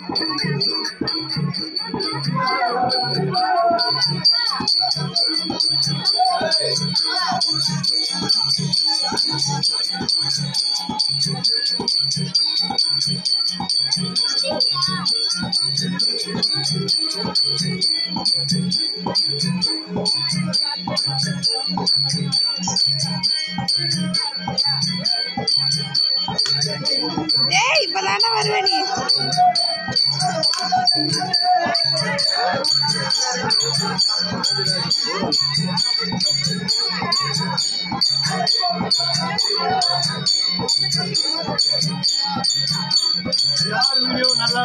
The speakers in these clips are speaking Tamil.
ஏய் இப்பதானே வருவே நீ. यार वीडियो நல்லா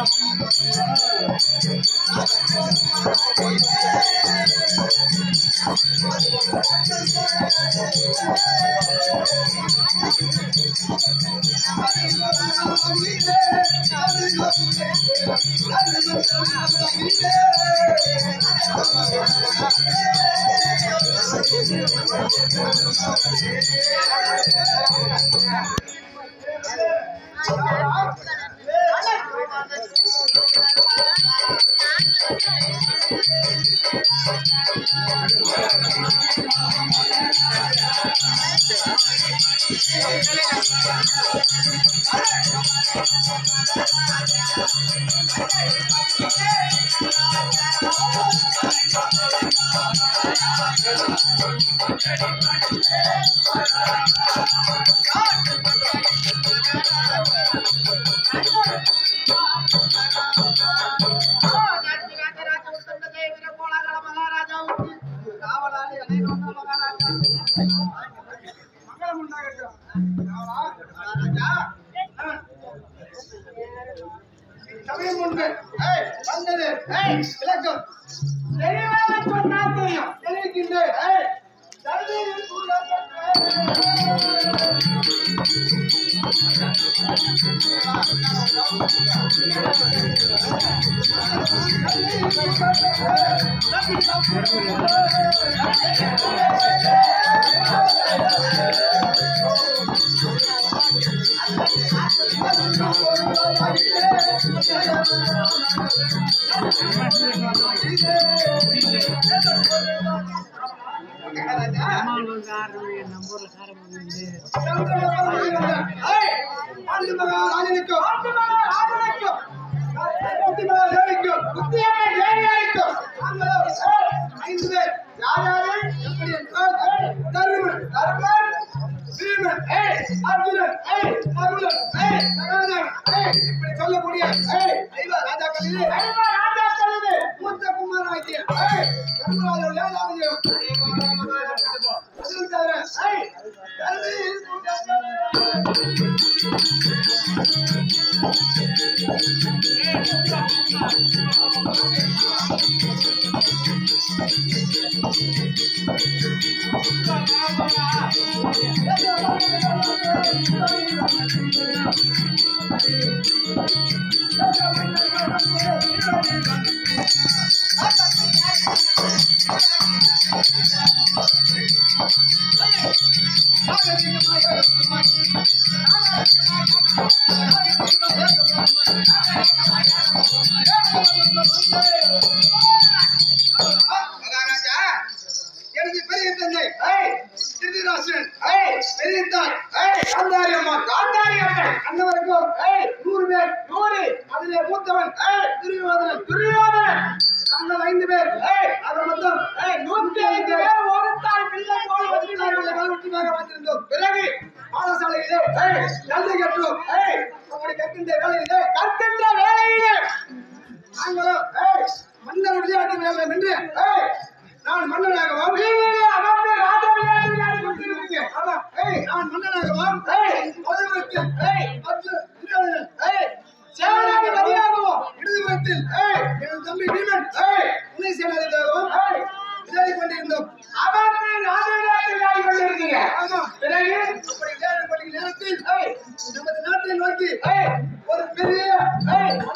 நமது நாட்டை நோக்கி ஒரு பெரிய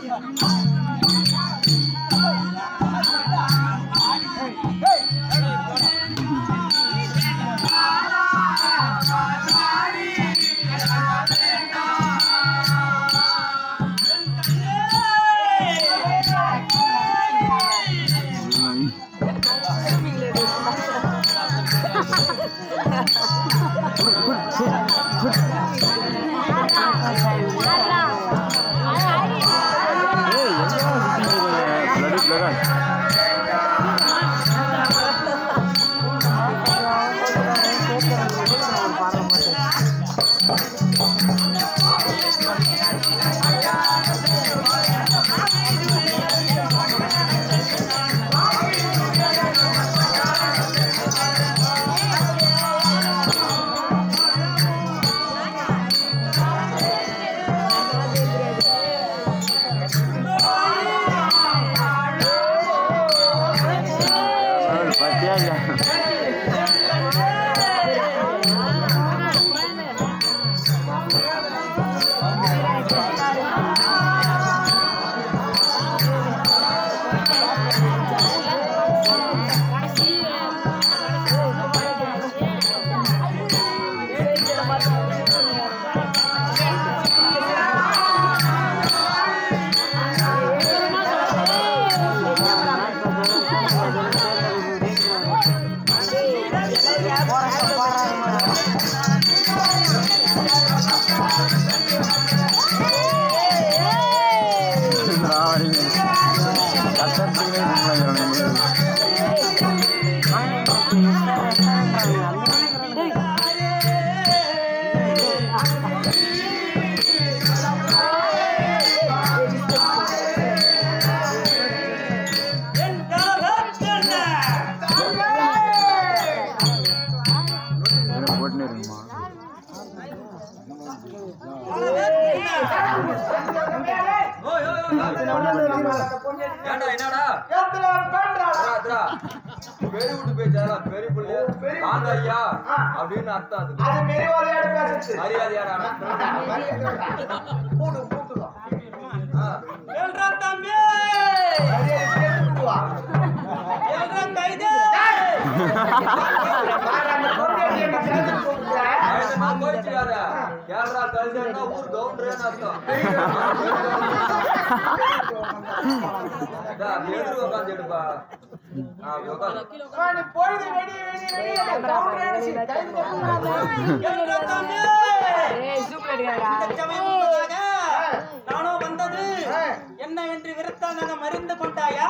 என்ன என்று விருத்தாங்க மறிந்து கொண்டாயா?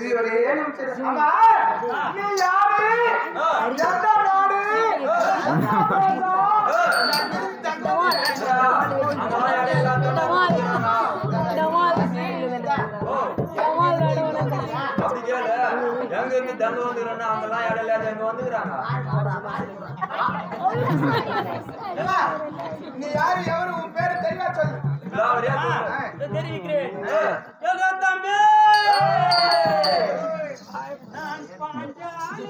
நீ யாரு எவரு உன் பேரு தெரியா சொல்லு. தெரிவிக்கிறேன். நான் பாஞ்சாலி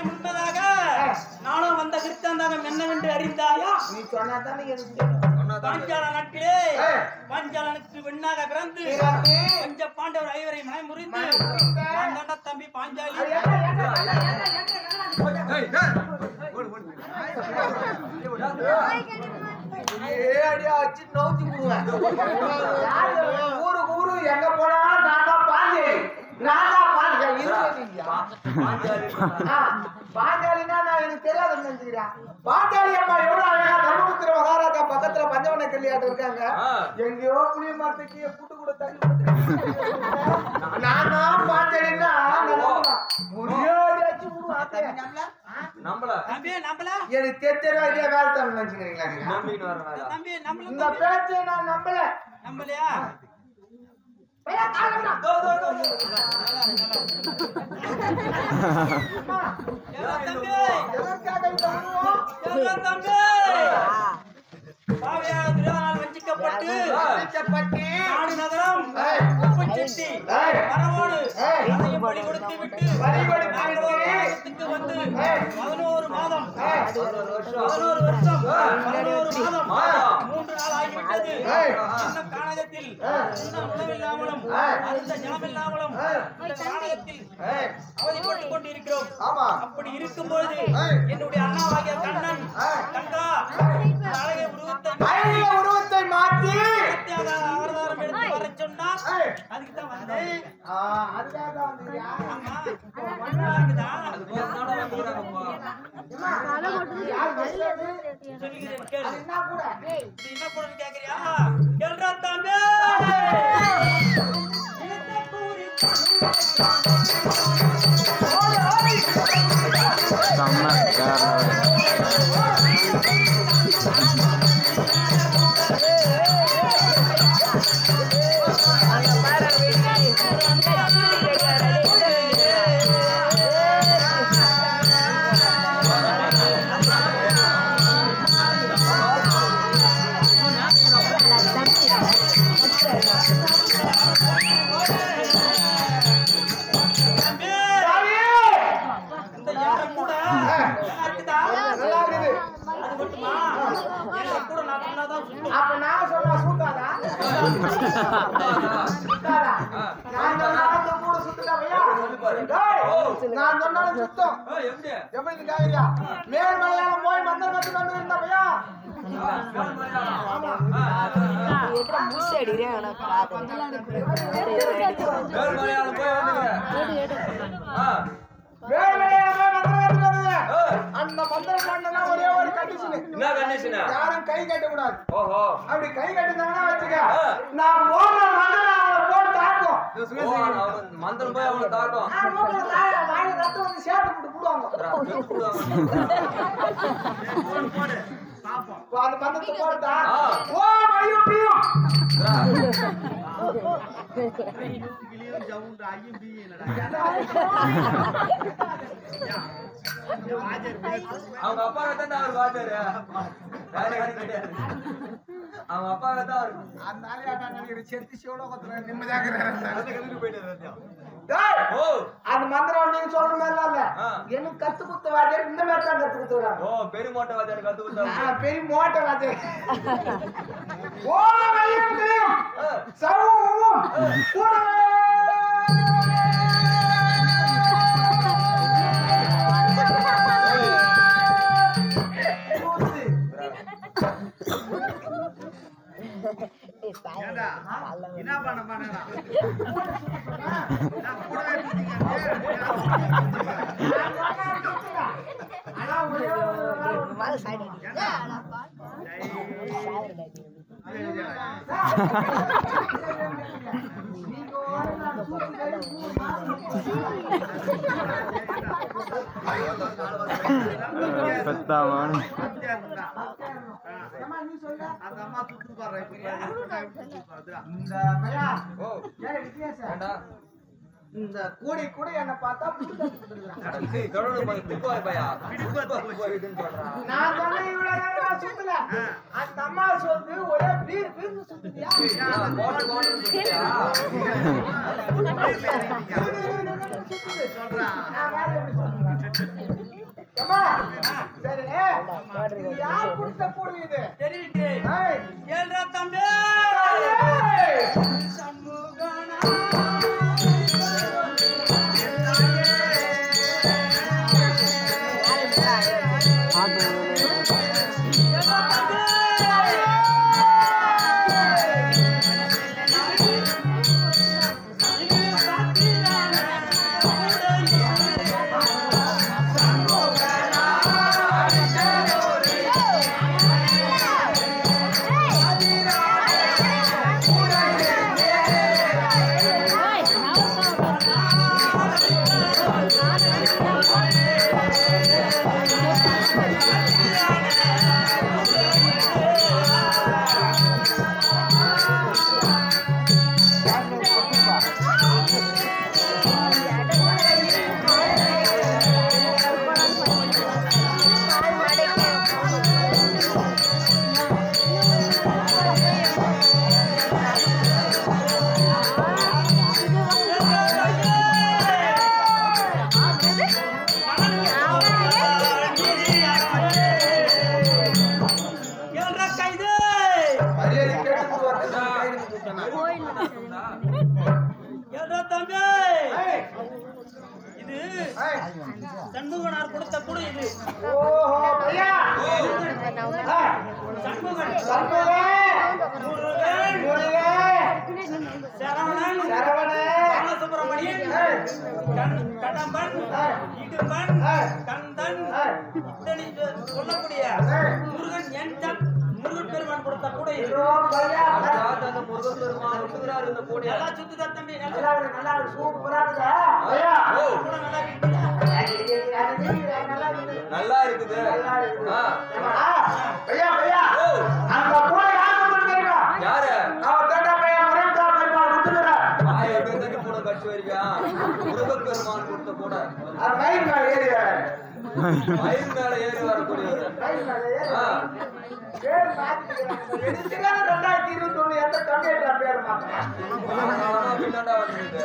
முன்பதாக நானும் வந்த விருத்தாந்தகம் என்னவென்று அறிந்தாயா? நீ சொன்னாதானே எனக்கு தெரியும். பாஞ்சால நாட்டிலே பாஞ்சாலனுக்கு வெண்ணாக பிறந்து பஞ்ச பாண்டவர் ஐவரை மனைமுறிந்து நான் தம்பி பாஞ்சாலி. அடியா வச்சு நோத்தி விடுவேன். ஊருக்கு ஊரு எங்க போனாலும் நான் தான் பாஞ்சாலி. பாஞ்சாலினா நான் எனக்கு தெரியாதுன்னு நினைச்சுக்கிறேன். பாஞ்சாலி அம்மா எவ்வளவு அழகா தர்மபுத்திர மகாராஜா பக்கத்துல பஞ்சவன கல்யாணம் இருக்காங்க. எங்கேயோ புளிய மரத்துக்கு புட்டு கூட தள்ளி நான் தான் பாஞ்சாலின்னா முடியாச்சு எனக்கு தெரிஞ்ச இதே வேலை தான் நினைச்சுக்கிறீங்களா? இந்த பேச்சை நான் நம்பலையா? வஞ்சிக்கப்பட்டு நாடு நகரம் உப்புச்செட்டி மரவோடு அதையும் பலி கொடுத்து விட்டு வந்து 11 மாதம் 11 வருஷம் 11 மாதம் 3 நாள் ஆகிவிட்டது. இன்னும் கானகத்தில் இன்னும் உணவில்லாமலும் அந்த ஜலமில்லாமலும் இந்த கானகத்தில் அவதிப்பட்டுக் கொண்டிருக்கிறோம். அப்படி இருக்கும்போது என்னுடைய அண்ணாவாகிய கண்ணன் கங்கா அழகிய உருவத்தை மாற்றி அவதாரம் எடுத்து வர சொன்னார். அதுக்கு தான் வந்தேன். கேக்குறியா? கேள்றா தம்பி. நான் சொன்னாலும் சுத்தம் எப்படி காவிரியா மேல் மலையாளம் போய் மந்திரம் கத்து கொண்டு இருந்தா பையா அந்த மந்திரம் பண்ணா ஒரே ஒரு கண்டிஷன் யாரும் கை கட்ட கூடாது. அப்படி கை கட்டினாங்கன்னா வச்சுக்க நான் போடுற மந்திரம் போட்டு தாக்கும். மந்திரம் போய் அவங்களை தாக்கும். வாயில ரத்தம் வந்து சேர்த்து போட்டு போடுவாங்க. அந்த மந்திரத்தை போட்டா ஓ ஐயும் பியும் அவங்க அப்பா தான் அவர் வாட்டாரு. அவங்க அப்பா தான் அந்த மந்திரம் நீங்க சொல்ற மாதிரி இல்ல. எனக்கு கத்து கொடுத்த வாத்தியார் இந்த மாதிரி தான் கத்து கொடுத்துறாங்க. ஓ பெரிய மோட்டை வாத்தியார் கத்து கொடுத்தாங்க. பெரிய மோட்டை வாத்தியார் ஓ ஐயும் சவும் என்ன பண்ண பண்ணா இந்த கூடை கூட என்ன பார்த்தா நான் சொன்ன இவ்வளவு சுத்தல அந்த அம்மா சொல்றது ஒரே பீர் பீர் சுத்துதியா சொல்றா சண்முகனார் கொடுத்த கூட இது. ஓஹோ ஐயா சண்முகன், முருகன், சரவணன், பாலசுப்ரமணியன், கடம்பன், இடும்பன், கந்தன், இத்தனை சொல்லக்கூடிய முருகன் என் முருகன் பெருமான் கொடுத்த கூட இது. முருகன் பெருமான் இருக்கிறார் இந்த கூடிய நல்லா சுத்துதா தம்பி, நல்லா சூப்பரா இருக்கா ஐயா கூட நல்லா இருக்குதா? நல்லா இருக்குது ஐயா ஐயா அந்த கூட யாரு தெரியுமா? யாரு அவன் தோட்ட பையன் முருகன் பெருமான் கொடுத்துறார். எப்படி தண்ணி கூட கட்சி வரியா முருகன் பெருமான் கொடுத்த கூட அது மயில் மேல ஏறி மயில் மேல ஏறி வரக்கூடியவர் மயில் மேல ஏறி பேர் மாத்திக்கிறாங்க. எடுத்துக்கான 2021 எந்த தமிழ்ல பேர் மாத்திக்கிறாங்க. பின்னாண்டா வந்துருக்கு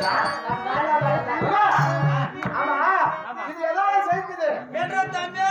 ஆமா இது ஏதாவது செய்யுது என்ற தம்பி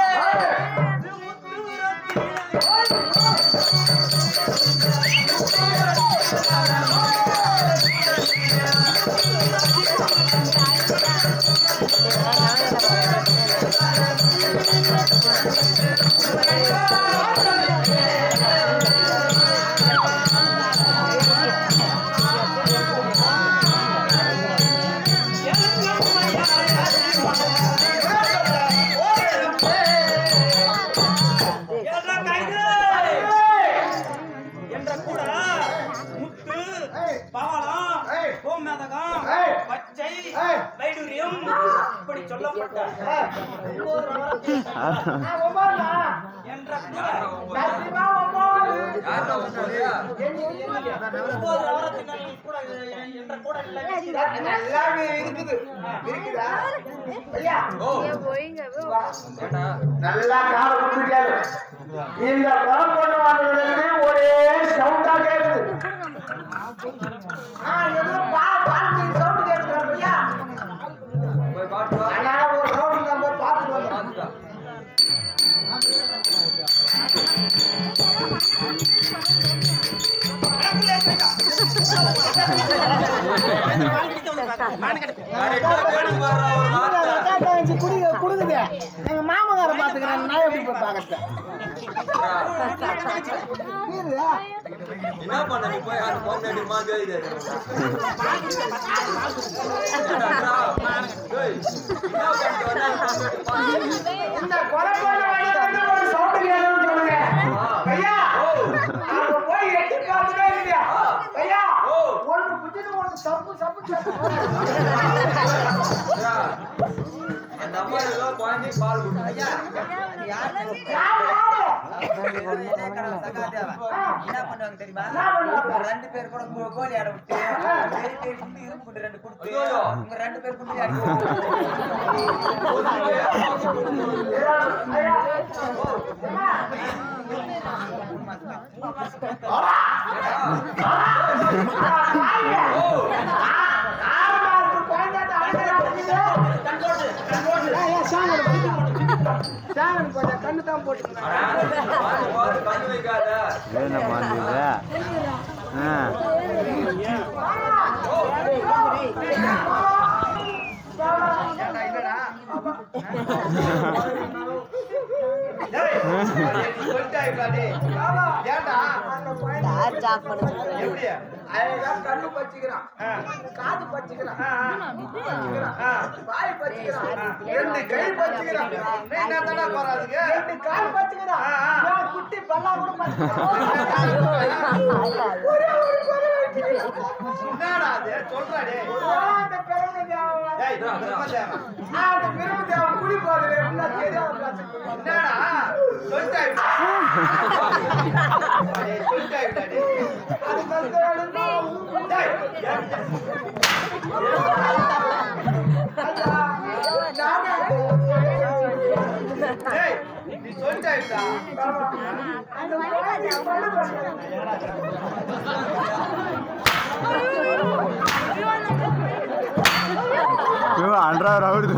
என்ற கூட முத்து, பவளம், கோமேதகம், பச்சை, வைடூரியம் இப்படி சொல்லப்பட்ட என்ற கூட ஒவ்வொரு நவரத்தினர்கள் கூட என்ற கூட இல்லை. எல்லாமே இருக்குது இருக்குதா ஐயா நல்லா கால கொடுத்துருக்காரு. இந்த படம் கொண்டு வந்ததுக்கு ஒரே சவுண்டா கேக்குது. ஏதோ பாட்டு சவுண்ட் கேட்கிறாரு ஐயா. போய் பாட்டு வா. அதனால ஒரு சவுண்ட் நம்ம பார்த்துட்டு வந்தோம். குடுக்குது எங்க மாமகார பாத்துக்கிறேன் நான் எப்படி போய் பாக்கறேன் என்ன பண்ண நீ போய் அந்த பொண்ணு மாதிரி இந்த கொலை பண்ண வழியில ஒரு சவுண்ட் கேட்கணும்னு சொல்லுங்க ஐயா. அங்க போய் எட்டி பார்த்துட்டே இல்லையா ஐயா. ஒன்று குச்சிட்டு ஒன்று சப்பு சப்பு சப்பு. அந்த அம்மா ஏதோ குழந்தை பால் கொடுத்தா ஐயா என்ன பண்ணுவாங்க தெரியுமா? ரெண்டு பேர் கூட கோழி ஆட விட்டு பெரிய பெரிய குண்டு இரும்பு குண்டு ரெண்டு கொடுத்து உங்க ரெண்டு பேர் குண்டு ஆடி கண்ணு தான் போட்டு கண்ணு வைக்காத கண்ணு பச்சிக்கிறான், காது பச்சிக்கிறான், வாய் பச்சிக்கிறான், 2 கை பச்சிக்கிறான், 2 கால் பச்சிக்கிறான், குட்டி பல்லா கூட பச்சிக்கிறான். என்னடா அது சொல்றாடே? அந்த பெருமை தேவன் அந்த பெருமை தேவன் குடி போகுது என்ன தெரியாம பேசுறீங்க. என்னடா சொல்லிட்டாய் சொல்லிட்டாய் அது கஷ்டம் நீ சொல்லிட்டாய்டா அந்த அன்றாவது ஆகுது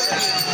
ஆ